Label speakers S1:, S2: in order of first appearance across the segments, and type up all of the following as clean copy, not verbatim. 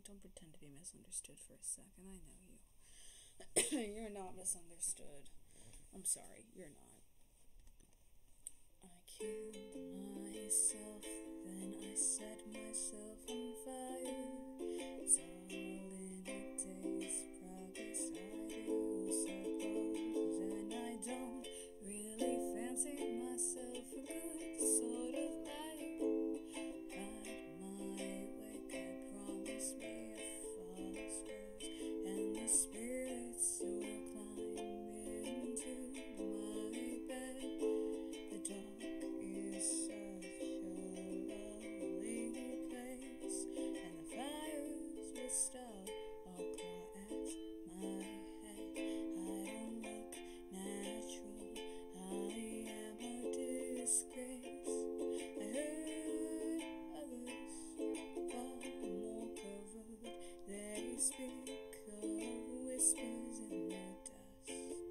S1: Don't pretend to be misunderstood for a second. I know you. You're not misunderstood. I'm sorry, you're not. I killed myself, then I set myself on fire. It's all in a day's progress, I do suppose. And I don't really fancy myself a good sort of life. Got my way, God promised me a false rose, and the spirits will climb into my bed. The dark is such a lonely place, and the fires will start all claw at my head. I don't look natural, I am a disgrace. I heard others far more pervert. They speak of whispers in the dust.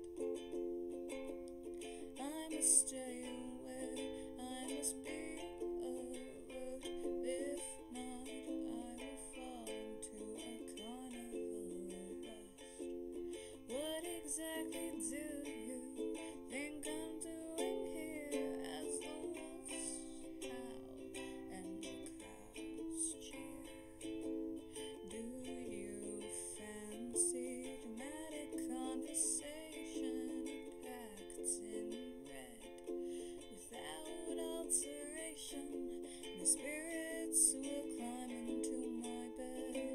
S1: I must stay away, I must be alert. If not, I will fall into a carnival rust. What exactly do you think I'm doing here as the wolves howl and the crowds cheer? Do you fancy dramatic conversation packed in red without alteration? The spirits will climb into my bed.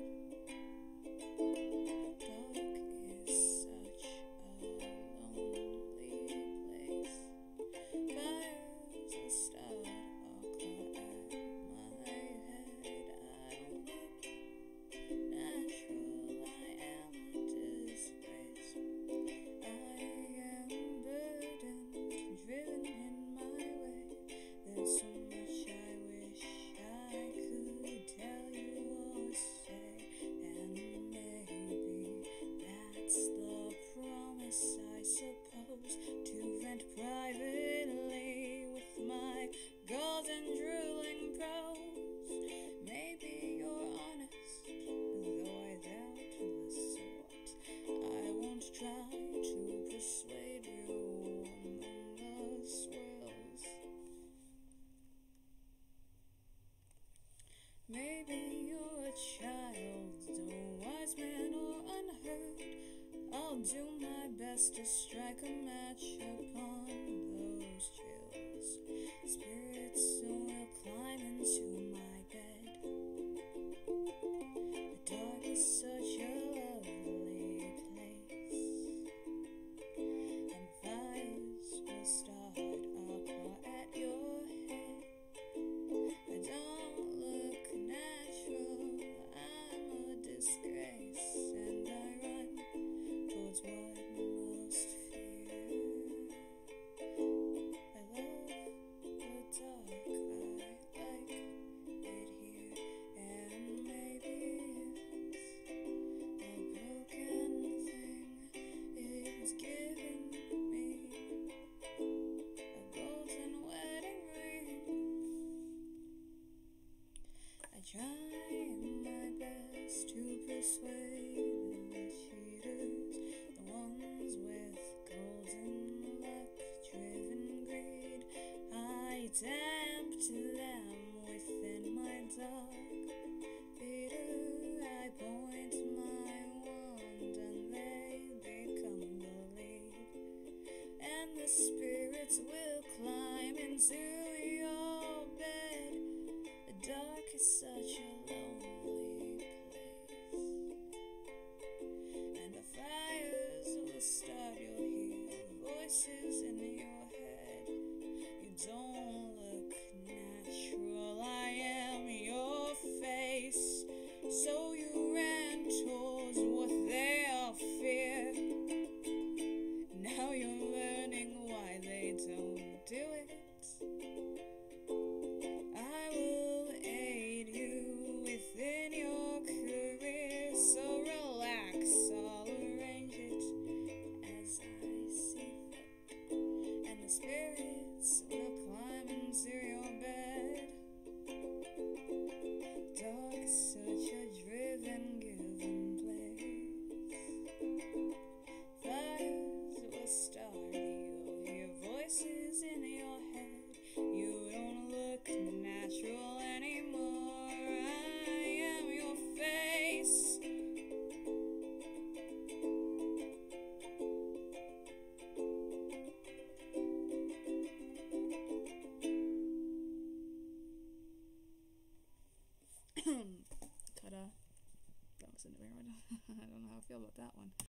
S1: Dark is such a lonely place. Fires will start all claw at my head. I don't look natural, I am a disgrace. I am burdened, driven in my way. There's so much I wish I could tell you or say, and maybe that's the promise, I suppose, to vent privately with my golden drooling prose. Maybe you're honest, though I doubt the sort. I won't try to persuade you among the swirls. Maybe you're a child, a wise man or unheard. I'll do my best to strike a match upon those chills. Spirits will climb into my bed. The dark is such a lovely place, and fires will start all claw at your head. I don't look natural, I'm a disgrace, and I run towards what I most fear. I love the dark, I like it here, and maybe it's a broken thing. It's giving me a golden wedding ring. I try my best to persuade the cheaters, the ones with golden luck-driven greed. I tempt them within my dark theater. I point my wand and they become the lead, and the spirits will climb into your bed. The dark is such a lonely place, and the fires will start. You'll hear voices in your head. You don't look natural, I am your face. So you ran towards what they all fear. Now you're learning why they don't do it. I will aid you feel about that one.